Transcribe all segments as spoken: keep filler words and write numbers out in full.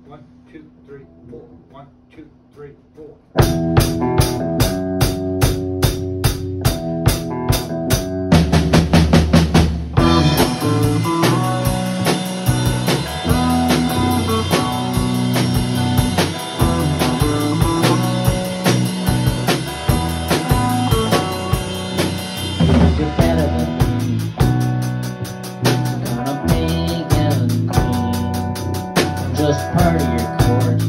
One, two, three, four. One, two, three, four. You're better than me. Gonna make and queen. I'm just part of your court.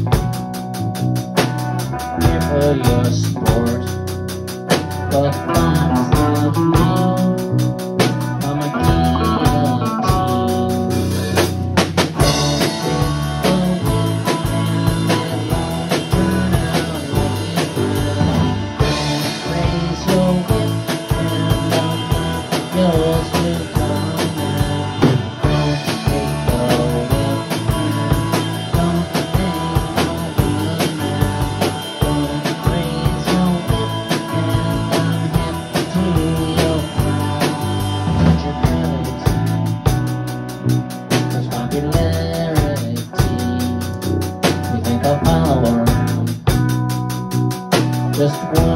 Here for your sport. But that's not me. I'm a guillotine. Raise your whip and I'll yours will come now. Don't take the whip now. Don't hang over now. Don't raise your whip and I'm hip to your crown. Touch your gravity. Touch popularity. You think I'll follow around? Just one.